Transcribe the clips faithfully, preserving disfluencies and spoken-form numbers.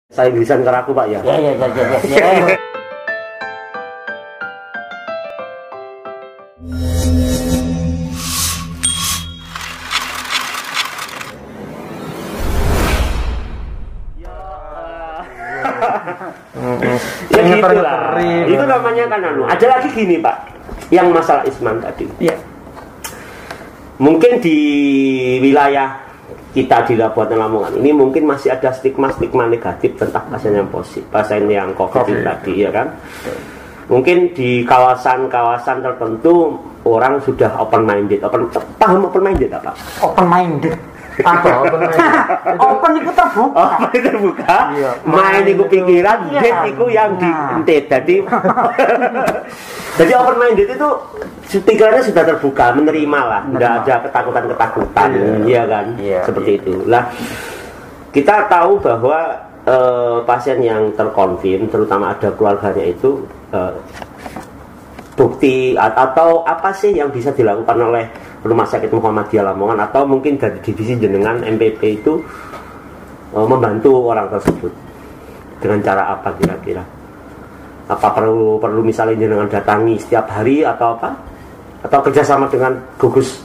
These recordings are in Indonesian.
Saya Inggrisan ke aku Pak ya. Ya ya ya ya ya. ya. Ya gitu lah. Itu namanya kan anu. Ada lagi gini Pak, yang masalah Isman tadi. Iya. Mungkin di wilayah kita di Kabupaten Lamongan ini mungkin masih ada stigma-stigma negatif tentang pasien yang positif, pasien yang COVID, COVID. tadi ya kan. Mungkin di kawasan-kawasan tertentu orang sudah open minded. Open, paham open minded apa? Open minded. Apa open minded? Open itu terbuka. Open itu terbuka. Iya. Main itu pikiran, Iya. dead itu yang dientet. Jadi jadi open minded itu pikirannya sudah terbuka, menerima lah, tidak ada ketakutan-ketakutan, iya kan, Iya, seperti iya. itu. Lah kita tahu bahwa eh, pasien yang terkonfirm, terutama ada keluarganya itu eh, bukti atau apa sih yang bisa dilakukan oleh Rumah Sakit Muhammadiyah Lamongan atau mungkin dari divisi jenengan M P P itu eh, membantu orang tersebut dengan cara apa kira-kira? Apa perlu perlu misalnya jenengan datangi setiap hari atau apa? Atau kerjasama dengan gugus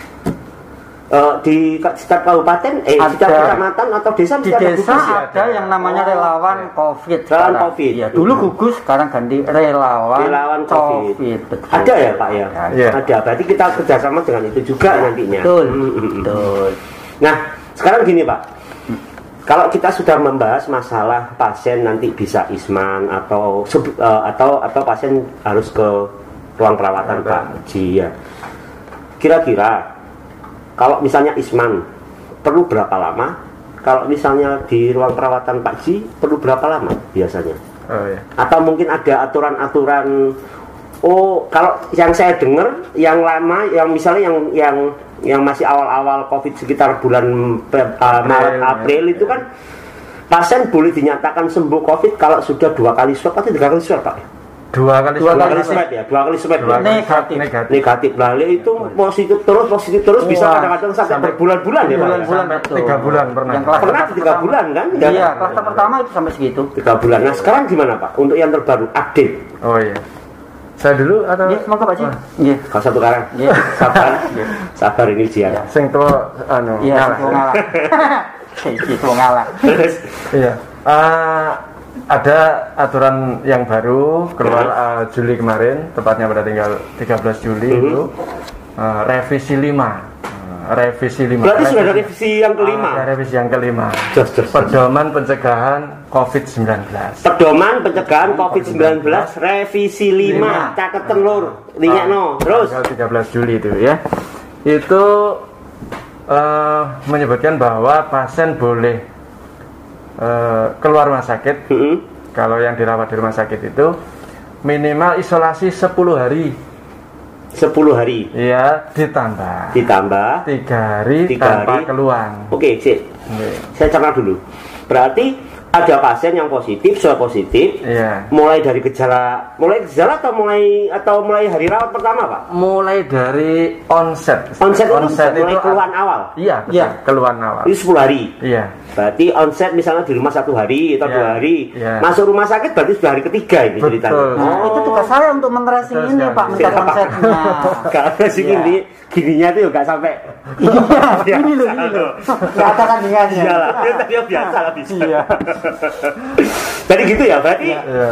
uh, di setiap kabupaten, eh Ada. setiap kecamatan atau desa Di mesti ada desa gugus ya? ada yang namanya Oh, relawan iya. COVID. Relawan sekarang. COVID. Ya, dulu gugus, sekarang ganti relawan, Relawan COVID. Betul. Ada ya Pak ya? Ada. Ada. Berarti kita kerjasama dengan itu juga nantinya. Betul. Hmm, hmm, hmm. Betul. Nah sekarang gini Pak, kalau kita sudah membahas masalah pasien nanti bisa isman atau uh, atau atau pasien harus ke ruang perawatan Pak Ji ya. Kira-kira kalau misalnya isman perlu berapa lama? Kalau misalnya di ruang perawatan Pak Ji perlu berapa lama biasanya? Oh, iya. Atau mungkin ada aturan-aturan? Oh, kalau yang saya dengar yang lama, yang misalnya yang yang yang masih awal-awal COVID sekitar bulan uh, Maret April itu kan pasien boleh dinyatakan sembuh COVID kalau sudah dua kali swab atau tiga kali swab Pak? Dua kali Dua swab. kali swab ya, dua kali swab Dua ya? kali swab Negatif. negatif. Negatif lah, itu positif terus positif terus bisa Wah, kadang-kadang sampai sampai berbulan-bulan ya Pak? bulan-bulan. Sampai betul. tiga bulan pernah. Yang kelas Pernah pertama- tiga bulan kan? Iya, kelas pertama itu sampai segitu. Tiga bulan. Nah sekarang gimana Pak? Untuk yang terbaru update. Oh iya. Saya dulu atau Iya, semoga Pak Ji. Wah, Iya. Kalau satu karang. Iya. Sabar, sabar ini Jian. sing tua anu. Iya, ngalah. itu ngalah. Itu ngalah. Terus, Iya. Eh, ada aturan yang baru keluar eh, Juli kemarin, tepatnya pada tinggal tiga belas Juli Mhm. itu eh, revisi lima. Eh, revisi lima. berarti sudah ada revisi yang kelima. Ada revisi yang kelima. Jos, jos, jos. Pedoman pencegahan COVID sembilan belas. Pedoman pencegahan COVID sembilan belas revisi lima. Caket telur. Lihat no. Terus. Tanggal tiga belas Juli itu ya. Itu eh, menyebutkan bahwa pasien boleh eh, keluar rumah sakit. Mm-hmm. Kalau yang dirawat di rumah sakit itu minimal isolasi sepuluh hari. sepuluh hari. Ya, ditambah Ditambah. tiga hari Tiga tanpa hari. keluhan. Oke, sip. Oke. Saya cerna dulu. Berarti ada pasien yang positif, sudah positif. Iya. Mulai dari gejala, mulai gejala atau mulai atau mulai hari rawat pertama Pak? Mulai dari onset. Onset itu mulai keluhan awal. Iya, betul. Iya. Keluhan awal. Itu sepuluh hari. Iya. Berarti onset misalnya di rumah satu hari atau Iya, dua hari, iya. masuk rumah sakit berarti sudah hari ketiga ini Betul. ceritanya. Nah, itu tugas saya untuk menerasi Betul ini sekali. Pak, minta konsepnya. Karena sih Iya. gini, gininya tuh nggak sampai. Iya, ini loh, ini loh. Nggak ada kandingannya. Iyalah, ya tadi biasa lah bisa. Iya. Jadi gitu ya, berarti Iya. Iya.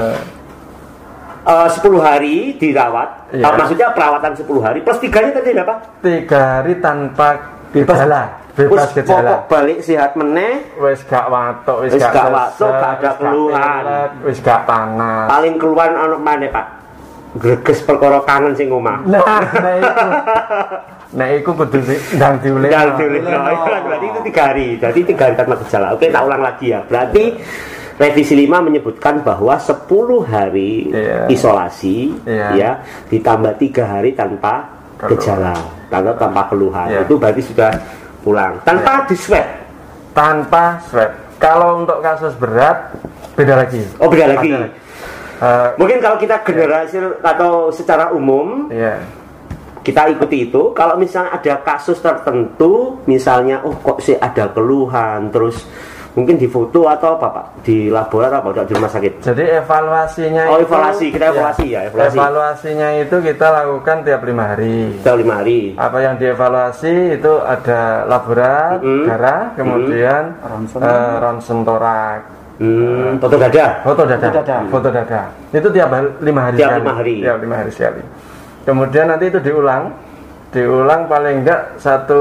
eh, sepuluh hari dirawat. Iya. Eh, maksudnya perawatan sepuluh hari plus tiganya tadi apa? Tiga hari tanpa gejala, bebas Terus gejala. pokok balik sehat meneh. Wis gak watuk, wis Wis gak gak sesek, watuk, gak ada wis keluhan. pilek, wis gak panas. Paling keluar anak mana Pak? Greges perkara kangen sing omah. Nah, nah itu. Nah, itu kudu di ndang diulih. Dan diulis, no, itu kan berarti itu tiga hari. Jadi tiga hari tanpa gejala. Oke, tak ulang lagi ya. Berarti revisi lima menyebutkan bahwa sepuluh hari Iya. isolasi, Iya. ya, ditambah tiga hari tanpa Keluhan. gejala, tanpa tanpa keluhan. Iya. Itu berarti sudah pulang. Tanpa di swab. Tanpa swab. Kalau untuk kasus berat beda lagi. Oh, beda lagi. Ada lagi. Eh, Mungkin kalau kita generasi atau secara umum iya. kita ikuti itu. Kalau misalnya ada kasus tertentu, misalnya oh kok sih ada keluhan, terus mungkin di foto atau apa Pak? Di laboratorium atau di rumah sakit? Jadi evaluasinya Oh itu, evaluasi, kita evaluasi ya, ya evaluasi. Evaluasinya itu kita lakukan tiap lima hari. Tiap lima hari. Apa yang dievaluasi itu ada laborat, Mm-hmm. darah, kemudian Ronsen. eh, ronsen torak, Hmm, foto dada. foto dada, Foto dada. foto dada. Itu tiap hari, lima hari Tiap sekali. lima hari. Tiap lima hari sekali. Kemudian nanti itu diulang, diulang paling enggak satu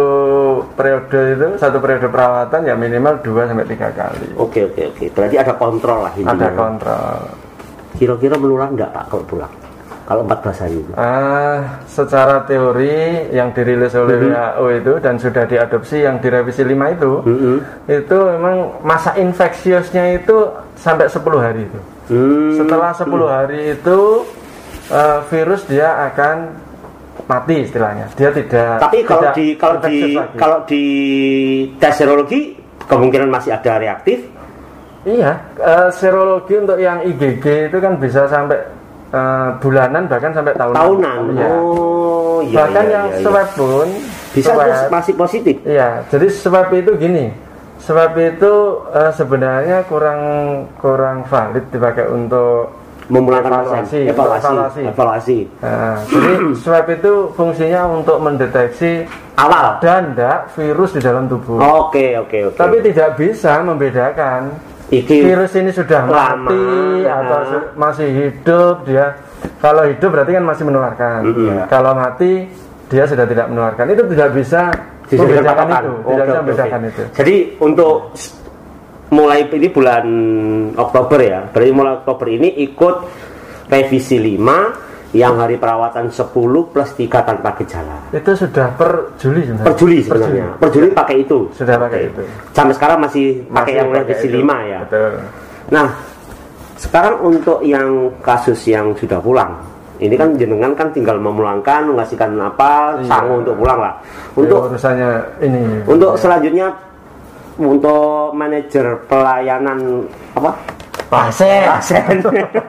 periode itu, satu periode perawatan ya minimal dua sampai tiga kali. Oke oke oke. Berarti ada kontrol lah intinya. Ada kontrol. Kira-kira menular enggak Pak kalau pulang? Kalau empat belas hari itu? Ah, secara teori yang dirilis oleh Mhm. W H O itu dan sudah diadopsi yang direvisi lima itu, Mhm. itu memang masa infeksiusnya itu sampai sepuluh hari itu. Hmm. Setelah sepuluh hari itu eh, virus dia akan mati istilahnya. Dia tidak. Tapi kalau tidak di kalau di infeksius lagi. kalau di tes serologi kemungkinan masih ada reaktif. Iya, eh, serologi untuk yang I G G itu kan bisa sampai eh, bulanan bahkan sampai tahunan. Tahunan. Iya. Oh iya. Bahkan iya, yang iya, iya. swab pun Bisa swab, terus masih positif. iya, jadi swab itu gini, swab itu eh, sebenarnya kurang kurang valid dipakai untuk Memulangkan Evaluasi, pasien. Evaluasi. evaluasi. Evaluasi. Nah, jadi swab itu fungsinya untuk mendeteksi Awal. dan enggak virus di dalam tubuh. Oke oke oke. Tapi tidak bisa membedakan Iki virus ini sudah lama, mati atau nah. su- masih hidup dia. Kalau hidup berarti kan masih menularkan. Mm-hmm. Kalau mati dia sudah tidak menularkan. Itu tidak bisa Bisa membedakan dikatakan. itu. Oke, Tidak bisa oke, membedakan oke. itu. Jadi untuk s- mulai ini bulan Oktober ya. Berarti mulai Oktober ini ikut revisi lima yang hari perawatan sepuluh plus tiga tanpa gejala. Itu sudah per Juli sebenarnya. Per Juli sebenarnya. Per Juli pakai itu. Sudah pakai Oke. itu. Sampai sekarang masih pakai Masih yang pakai revisi itu. lima ya. Betul. Nah, sekarang untuk yang kasus yang sudah pulang, ini kan jenengan kan tinggal memulangkan, mengasihkan apa, Iya. sangu untuk pulang lah. Untuk Untuk urusannya ini. untuk selanjutnya untuk manajer pelayanan apa? Pasien. Pasien.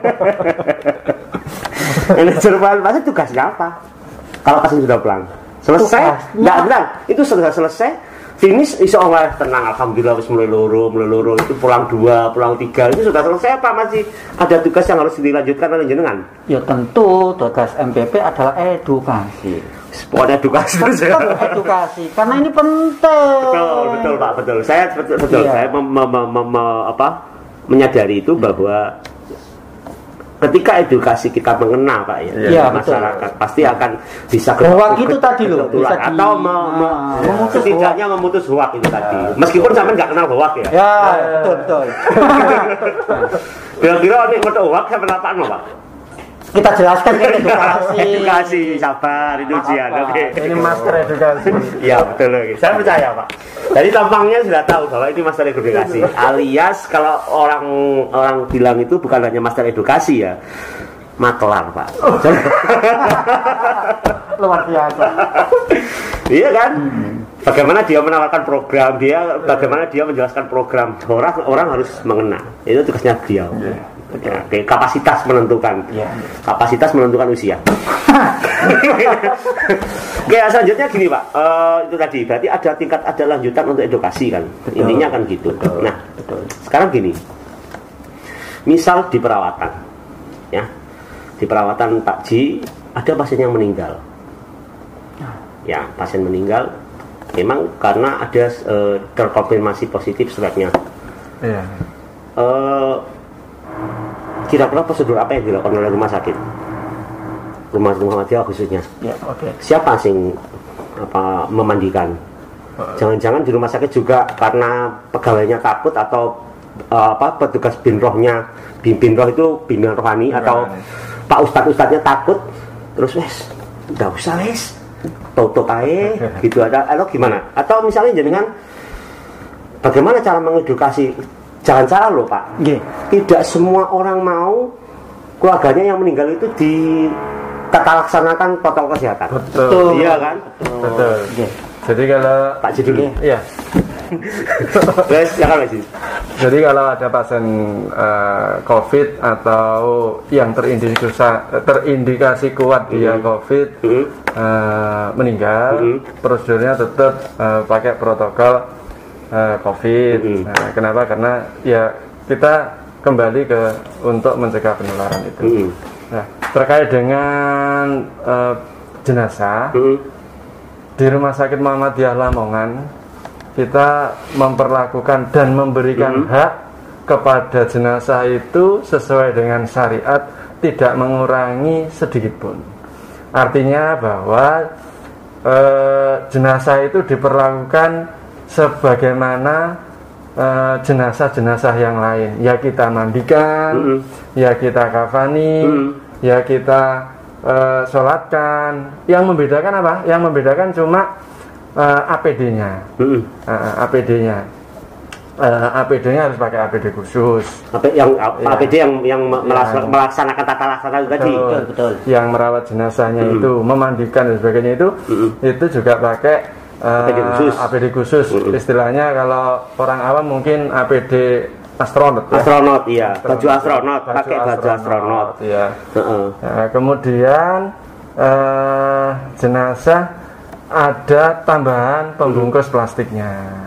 Manajer pelayanan pasien tugasnya apa? Kalau pasien sudah pulang, selesai? Tugasnya? Enggak, benar. Itu sudah selesai. Finish iso oleh tenang alhamdulillah wis mulai loro, mulai loro itu pulang dua, pulang tiga itu sudah selesai apa masih ada tugas yang harus dilanjutkan oleh jenengan? Ya tentu tugas M P P adalah edukasi. Pokoknya edukasi saja. Tetap edukasi karena ini penting. Betul, betul Pak, betul. Saya betul, betul. Iya. Saya mem, mem, mem, mem- apa, menyadari itu bahwa ketika edukasi kita mengena Pak ya, Iya, masyarakat pasti akan bisa Hoak itu tadi loh, kebetulan. bisa di- atau me, me, Ah, memutus setidaknya memutus hoak itu tadi. Meskipun sampai nggak kenal hoak ya. Ya, betul betul. Kira-kira ini betul hoak saya pernah Pak? Kita jelaskan kan edukasi. Edukasi, sabar, itu ujian. Apa? Oke. Ini master edukasi. Iya betul oke. Saya percaya Pak. Jadi tampangnya sudah tahu bahwa ini master edukasi. Alias kalau orang orang bilang itu bukan hanya master edukasi ya, maklar Pak. Luar biasa. Iya kan? Bagaimana dia menawarkan program dia, bagaimana dia menjelaskan program orang orang harus mengena. Itu tugasnya beliau. Ya, oke, kapasitas menentukan. Iya. Kapasitas menentukan usia. Oke, selanjutnya gini Pak. Eh, itu tadi berarti ada tingkat ada lanjutan untuk edukasi kan. Betul. Intinya kan gitu. Betul. Nah, Betul. sekarang gini. Misal di perawatan, ya, di perawatan Pak Ji ada pasien yang meninggal. Ya, pasien meninggal memang karena ada eh, terkonfirmasi positif swabnya. Iya. Eh, kira-kira prosedur apa yang dilakukan oleh rumah sakit? Rumah sakit Muhammadiyah khususnya. Ya, oke. Siapa sing apa memandikan? Jangan-jangan di rumah sakit juga karena pegawainya takut atau eh, apa petugas binrohnya bin binroh itu bimbingan rohani atau Pak Ustadz Ustadznya takut terus wes nggak usah wes tutup aja gitu ada atau gimana? Atau misalnya jenengan bagaimana cara mengedukasi? Jangan salah loh Pak. Nggih. Tidak semua orang mau keluarganya yang meninggal itu di tata laksanakan protokol kesehatan. Betul. Iya kan? Betul. Nggih. Jadi kalau Pak Ji dulu. Iya. Guys, silakan Pak Ji. Jadi kalau ada pasien eh, COVID atau yang terindikasi terindikasi kuat dia COVID Hmm. eh, meninggal, Hmm. prosedurnya tetap eh, pakai protokol uh, COVID. Mm-hmm. Nah, kenapa? Karena ya kita kembali ke untuk mencegah penularan itu. Mm-hmm. Nah, terkait dengan uh, jenazah mm-hmm. di Rumah Sakit Muhammadiyah Lamongan, kita memperlakukan dan memberikan mm-hmm. hak kepada jenazah itu sesuai dengan syariat, tidak mengurangi sedikit pun. Artinya bahwa e, jenazah itu diperlakukan sebagaimana e, jenazah-jenazah yang lain. Ya kita mandikan, mm-hmm. ya kita kafani, mm-hmm. ya kita e, sholatkan. Yang membedakan apa? Yang membedakan cuma e, A P D-nya, mm-hmm. e, A P D-nya. Uh, A P D-nya harus pakai A P D khusus. Yang ya. A P D yang yang melaksanakan, melaksanakan tata laksana tadi. Betul, betul. Yang merawat jenazahnya mm-hmm. itu, memandikan dan sebagainya itu, mm-hmm. itu juga pakai uh, A P D khusus. A P D khusus. Mm-hmm. Istilahnya kalau orang awam mungkin A P D astronot. Ya? Astronot, iya. Baju astronot, baju pakai baju astronot. astronot. Iya. Uh-uh. Nah, kemudian uh, jenazah ada tambahan pembungkus mm-hmm. plastiknya.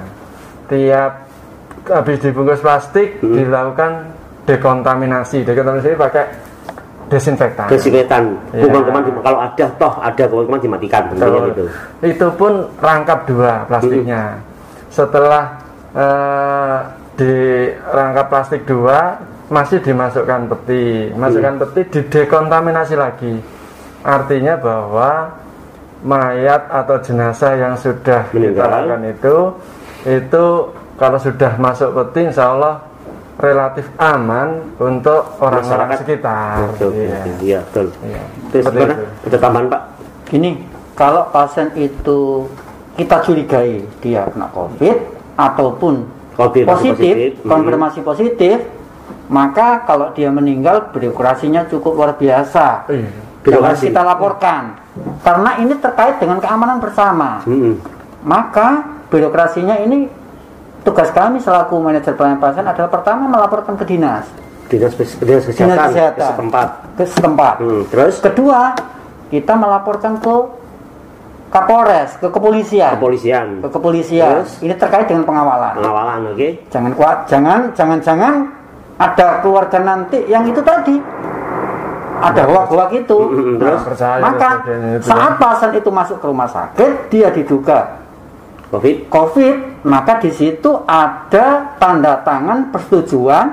Tiap habis dibungkus plastik hmm. dilakukan dekontaminasi. Dekontaminasi pakai desinfektan. Desinfektan. Ya. Kuman-kuman kalau ada toh ada kuman-kuman dimatikan. Itu. Itu pun rangkap dua plastiknya. Hmm. Setelah uh, dirangkap plastik dua masih dimasukkan peti, masukkan hmm. peti didekontaminasi lagi. Artinya bahwa mayat atau jenazah yang sudah kita lakukan itu itu kalau sudah masuk peti, insya Allah relatif aman untuk orang-orang sekitar. Betul, iya, iya betul. Iya. Terus gimana? Ada tambahan Pak? Gini, kalau pasien itu kita curigai dia kena COVID ataupun COVID, positif, positif, konfirmasi mm-hmm. positif, maka kalau dia meninggal birokrasinya cukup luar biasa. Iya. Harus kita laporkan, karena ini terkait dengan keamanan bersama. Mm-hmm. Maka birokrasinya ini, tugas kami selaku manajer pelayanan pasien adalah pertama melaporkan ke dinas, dinas, dinas kesehatan, dinas kesehatan ke setempat, ke setempat. Hmm, terus kedua kita melaporkan ke Kapolres, ke kepolisian, kepolisian, ke kepolisian. Terus? Ini terkait dengan pengawalan. Pengawalan, oke? Okay. Jangan kuat, jangan, jangan, jangan ada keluarga nanti yang itu tadi ada hoak-hoak itu. Hmm, terus nah, maka saat pasien itu masuk ke rumah sakit, dia diduga COVID. COVID, maka di situ ada tanda tangan persetujuan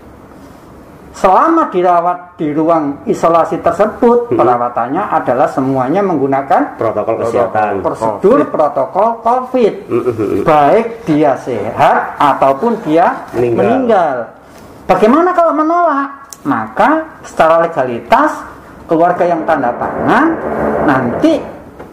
selama dirawat di ruang isolasi tersebut, hmm. perawatannya adalah semuanya menggunakan protokol kesehatan, prosedur COVID. Protokol COVID, hmm. baik dia sehat ataupun dia meninggal. meninggal. Bagaimana kalau menolak? Maka secara legalitas keluarga yang tanda tangan nanti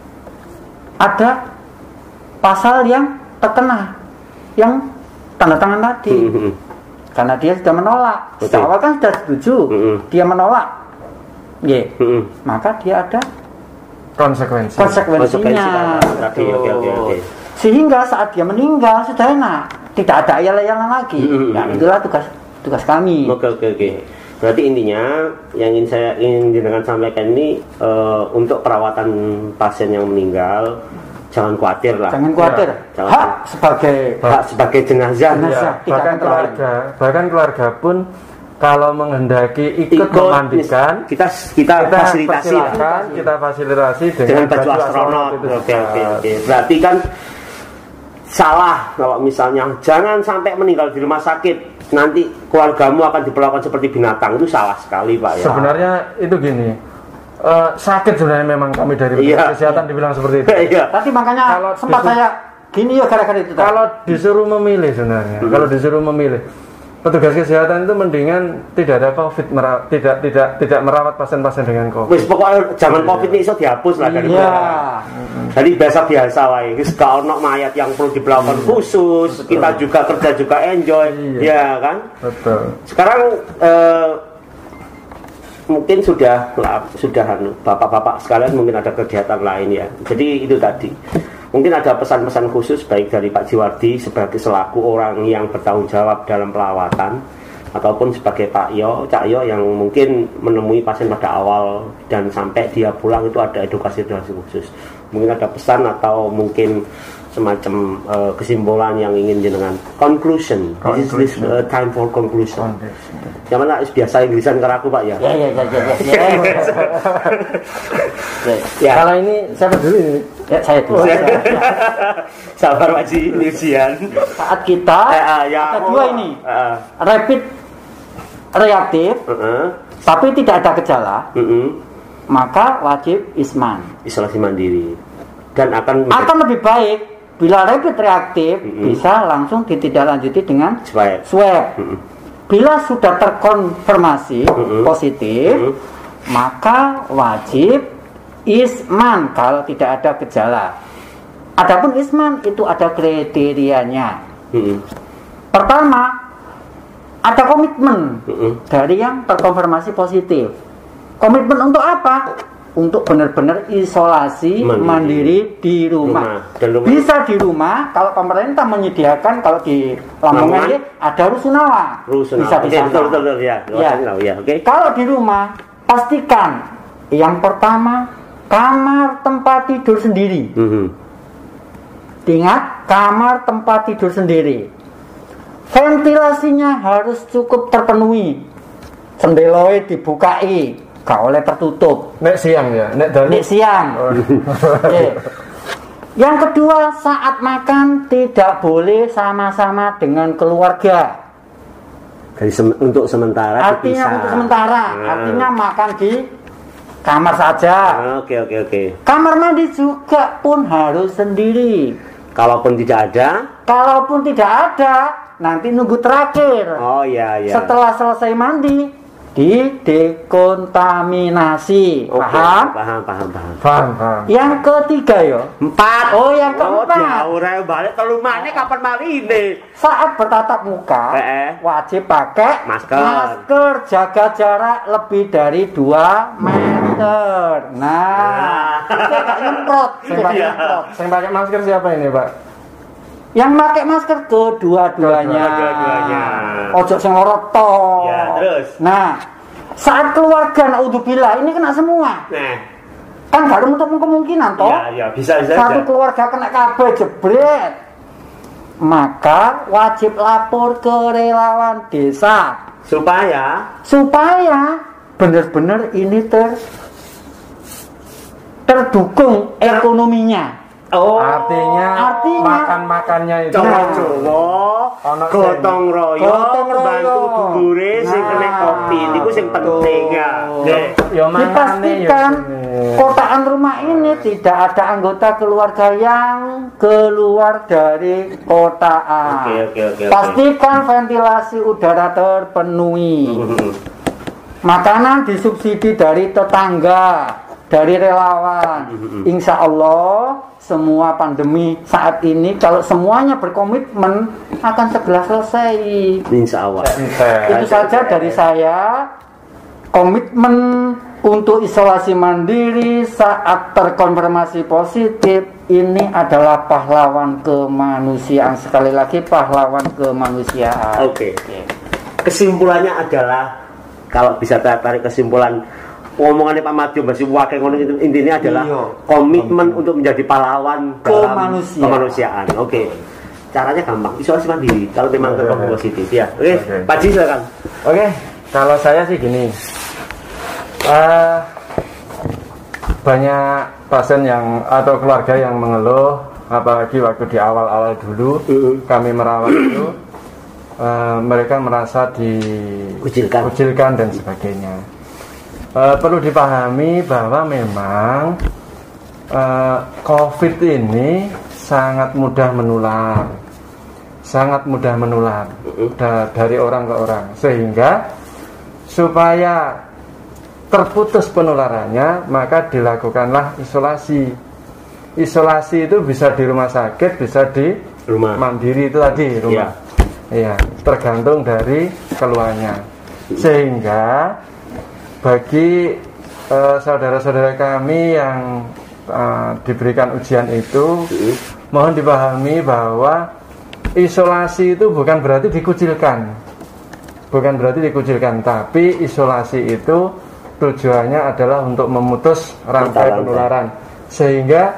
ada pasal yang terkena yang tanda tangan tadi, mm-hmm. karena dia sudah menolak. Sejak awal kan sudah setuju, mm-hmm. dia menolak, yeah. mm-hmm. maka dia ada konsekuensi konsekuensinya. Konsekuensi. Okay, okay, okay. Sehingga saat dia meninggal sudah enak, tidak ada ayal-ayalan lagi. Mm-hmm. Nah, itulah tugas tugas kami. Oke okay, oke okay, oke. Okay. Berarti intinya yang ingin saya ingin dengan sampaikan ini uh, untuk perawatan pasien yang meninggal. Jangan khawatir lah. Jangan khawatir. Ya, hak sebagai hak sebagai jenazah. jenazah ya, bahkan keluarga, bahkan keluarga pun kalau menghendaki ikut, ikut memandikan, kita kita, kita fasilitasi, lah. kita fasilitasi dengan, dengan baju, baju astronot. Oke oke oke. Berarti kan salah kalau misalnya jangan sampai meninggal di rumah sakit, nanti keluargamu akan diperlakukan seperti binatang, itu salah sekali Pak ya. Sebenarnya itu gini. Uh, sakit sebenarnya memang kami dari iya, kesehatan iya. dibilang seperti itu. Iya. Tapi makanya kalau sempat disuruh, saya gini ya gara-gara itu. Kalau disuruh memilih sebenarnya, hmm. kalau disuruh memilih, petugas kesehatan itu mendingan tidak ada COVID, mera- tidak tidak tidak merawat pasien-pasien dengan COVID. Wis pokoknya jangan COVID ini iso dihapus lah dari iya. Jadi biasa-biasa wae. Wis gak ono mayat yang perlu diperlakukan hmm. khusus. Betul. Kita juga kerja juga enjoy, iya. ya kan? Betul. Sekarang eh, mungkin sudah sudah bapak-bapak sekalian mungkin ada kegiatan lain ya. Jadi itu tadi mungkin ada pesan-pesan khusus baik dari Pak Jiwardi sebagai selaku orang yang bertanggung jawab dalam perawatan ataupun sebagai Pak Yo, Cak Yo yang mungkin menemui pasien pada awal dan sampai dia pulang itu ada edukasi-edukasi khusus. Mungkin ada pesan atau mungkin semacam uh, kesimpulan yang ingin jenengan conclusion. This is this uh, time for conclusion. Yang mana biasa Inggrisan ke aku Pak ya? Ya ya ya ya. ya. ya. Kalau ini siapa dulu ini? Ya saya dulu. Sabar Pak Ji, Nirsian. Saat kita eh, uh, ya, ada dua oh, ini, uh, rapid reaktif, uh-uh. tapi tidak ada gejala, uh-uh. maka wajib isman. Isolasi mandiri. Dan akan akan lebih baik bila rapid reaktif uh-uh. bisa langsung ditindaklanjuti dengan swab. swab. Uh-uh. Bila sudah terkonfirmasi uh-uh. positif, uh-uh. maka wajib isman kalau tidak ada gejala. Adapun isman itu ada kriterianya. Uh-uh. Pertama, ada komitmen uh-uh. dari yang terkonfirmasi positif. Komitmen untuk apa? Untuk benar-benar isolasi mandiri, mandiri di rumah. rumah. rumah. Bisa di rumah kalau pemerintah menyediakan, kalau di Lamongan ada rusunawa. Rusunawa. Bisa di sana. Betul, betul, betul, ya. Ya. Ya, okay. Kalau di rumah pastikan yang pertama kamar tempat tidur sendiri. Uh-huh. Ingat, kamar tempat tidur sendiri. Ventilasinya harus cukup terpenuhi. Sendeloe dibukai. Gak oleh tertutup. Nek siang ya, nek dalu. Nek siang. Oh. Okay. Yang kedua, saat makan tidak boleh sama-sama dengan keluarga. Jadi sem- untuk sementara. Artinya dipisah. untuk sementara. Hmm. Artinya makan di kamar saja. Oke oke oke. Kamar mandi juga pun harus sendiri. Kalaupun tidak ada. Kalaupun tidak ada, nanti nunggu terakhir. Oh iya iya. Setelah selesai mandi. Didekontaminasi. Okay. Paham? Paham, paham, paham. Paham, paham. Yang ketiga ya. Empat. Oh, yang keempat. Oh, dia balik telu maneh kapan mari ini? Saat bertatap muka, eh. wajib pakai masker. Masker, jaga jarak lebih dari dua meter. Nah, saya gak nyemprot, saya pakai nyemprot. Yang pakai masker siapa ini, Pak? Yang pakai masker kedua-duanya. Kedua-duanya. Ojo sing loro to. Ya, terus. Nah, saat keluarga naudzubillah ini kena semua. Nah. Kan gak ada untuk kemungkinan toh. Ya, ya, bisa bisa. Satu keluarga kena kabeh jebret. Maka wajib lapor ke relawan desa supaya supaya benar-benar ini ter terdukung ekonominya. Oh, artinya, artinya makan-makannya itu Jawa, gotong royong, bantu dulure sing kena kopi, niku sing penting ya. Dipastikan kotaan rumah ini tidak ada anggota keluarga yang keluar dari kotaan. Oke, oke, oke. Pastikan ventilasi udara terpenuhi. Makanan disubsidi dari tetangga, dari relawan. Insya Allah semua pandemi saat ini kalau semuanya berkomitmen akan segera selesai. Insya Allah. Itu saja dari saya. Komitmen untuk isolasi mandiri saat terkonfirmasi positif ini adalah pahlawan kemanusiaan. Sekali lagi pahlawan kemanusiaan. Oke. Okay. Kesimpulannya adalah kalau bisa tarik kesimpulan omongannya Pak Madiun masih wakil ngono itu intinya adalah iyo, komitmen untuk menjadi pahlawan kemanusiaan. kemanusiaan. Oke. Okay. Caranya gampang, isolasi mandiri kalau memang terkonfirmasi positif ya. Oke, okay. okay. Pak Ji silakan. Oke, okay. Kalau saya sih gini. Uh, banyak pasien yang atau keluarga yang mengeluh, apalagi waktu di awal-awal dulu uh-huh. kami merawat itu uh, mereka merasa dikucilkan kucilkan dan sebagainya. Uh, perlu dipahami bahwa memang uh, COVID ini sangat mudah menular, sangat mudah menular da- dari orang ke orang, sehingga supaya terputus penularannya maka dilakukanlah isolasi. Isolasi itu bisa di rumah sakit, bisa di rumah mandiri itu tadi rumah. Iya, ya, tergantung dari keluarnya. Sehingga bagi uh, saudara-saudara kami yang uh, diberikan ujian itu, uh. mohon dipahami bahwa isolasi itu bukan berarti dikucilkan, bukan berarti dikucilkan, tapi isolasi itu tujuannya adalah untuk memutus rantai penularan, sehingga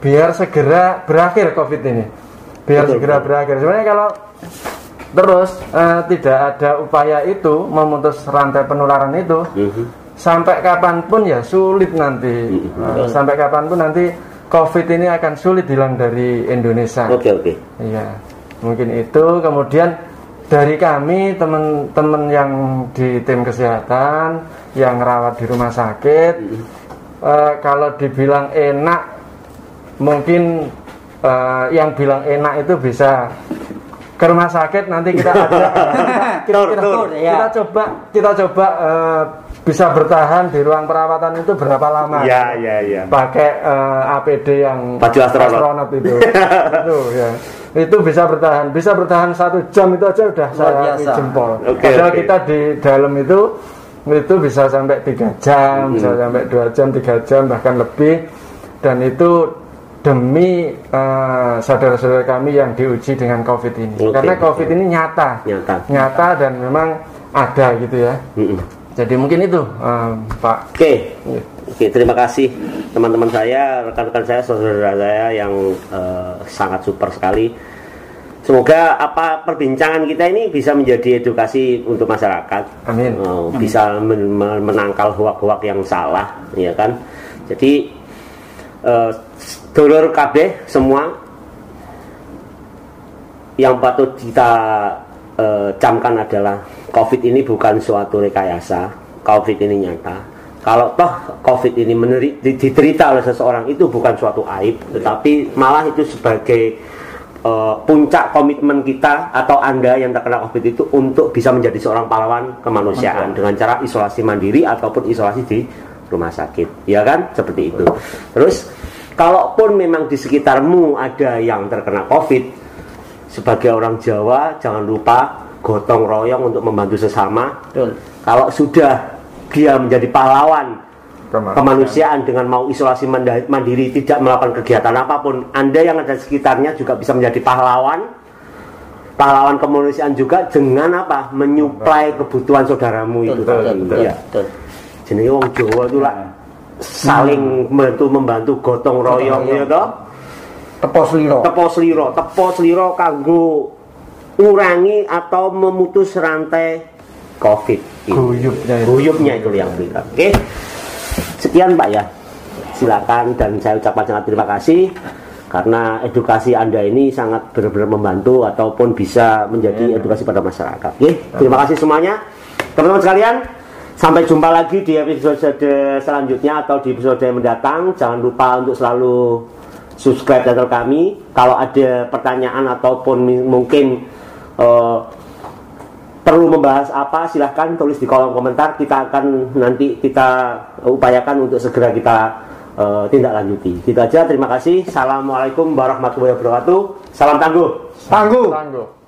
biar segera berakhir COVID ini, biar betul, segera betul. berakhir. Sebenarnya kalau terus uh, tidak ada upaya itu memutus rantai penularan itu, mm-hmm. sampai kapanpun ya sulit nanti, mm-hmm. uh, sampai kapanpun nanti COVID ini akan sulit hilang dari Indonesia. Oke okay, oke. Okay. Iya, mungkin itu. Kemudian dari kami teman-teman yang di tim kesehatan yang rawat di rumah sakit, mm-hmm. uh, kalau dibilang enak, mungkin uh, yang bilang enak itu bisa ke rumah sakit, nanti kita ada kita, kita, kita coba kita coba uh, bisa bertahan di ruang perawatan itu berapa lama? Ya, ya, ya. Pakai uh, A P D yang baju astronot, astronot itu, itu ya. Itu bisa bertahan, bisa bertahan satu jam itu aja udah saya jempol. Okay, Padahal okay. kita di dalam itu itu bisa sampai tiga jam, hmm. bisa sampai dua jam, tiga jam bahkan lebih, dan itu demi uh, saudara-saudara kami yang diuji dengan COVID ini. Okay. Karena COVID ini nyata, nyata, nyata dan memang ada gitu ya. Hmm. Jadi mungkin itu, um, Pak. Oke, okay. okay, terima kasih teman-teman saya, rekan-rekan saya, saudara saya yang uh, sangat super sekali. Semoga apa perbincangan kita ini bisa menjadi edukasi untuk masyarakat. Amin. Uh, bisa men menangkal hoak-hoak yang salah, ya kan. Jadi uh, dulur kabeh semua yang patut kita uh, camkan adalah COVID ini bukan suatu rekayasa. COVID ini nyata. Kalau toh COVID ini meneri, diterita oleh seseorang itu bukan suatu aib, tetapi malah itu sebagai uh, puncak komitmen kita atau Anda yang terkena COVID itu untuk bisa menjadi seorang pahlawan kemanusiaan dengan cara isolasi mandiri ataupun isolasi di rumah sakit, ya kan? Seperti itu. Terus kalaupun memang di sekitarmu ada yang terkena COVID, sebagai orang Jawa jangan lupa gotong royong untuk membantu sesama. Betul. Kalau sudah dia menjadi pahlawan kemanusiaan. kemanusiaan dengan mau isolasi mandiri, tidak melakukan kegiatan apapun, Anda yang ada di sekitarnya juga bisa menjadi pahlawan pahlawan kemanusiaan juga dengan apa? Menyuplai kebutuhan saudaramu itu. Betul, betul, betul, ya. Betul. Jadi wong Jawa itu lah saling membantu membantu gotong royong ya toh. Tepo sliro. Tepo sliro, tepo sliro kanggo ngurangi atau memutus rantai COVID. Guyupnya itu. Guyupnya itu yang berikan. Oke. Sekian Pak ya. Silakan, dan saya ucapkan sangat terima kasih karena edukasi Anda ini sangat benar-benar membantu ataupun bisa menjadi edukasi pada masyarakat. Oke. Terima kasih semuanya. Teman-teman sekalian, sampai jumpa lagi di episode selanjutnya atau di episode yang mendatang. Jangan lupa untuk selalu subscribe channel kami. Kalau ada pertanyaan ataupun mungkin uh, perlu membahas apa, silahkan tulis di kolom komentar. Kita akan nanti kita upayakan untuk segera kita uh, tindak lanjuti. Gitu aja, terima kasih. Assalamualaikum warahmatullahi wabarakatuh. Salam tangguh. Tangguh. Tangguh.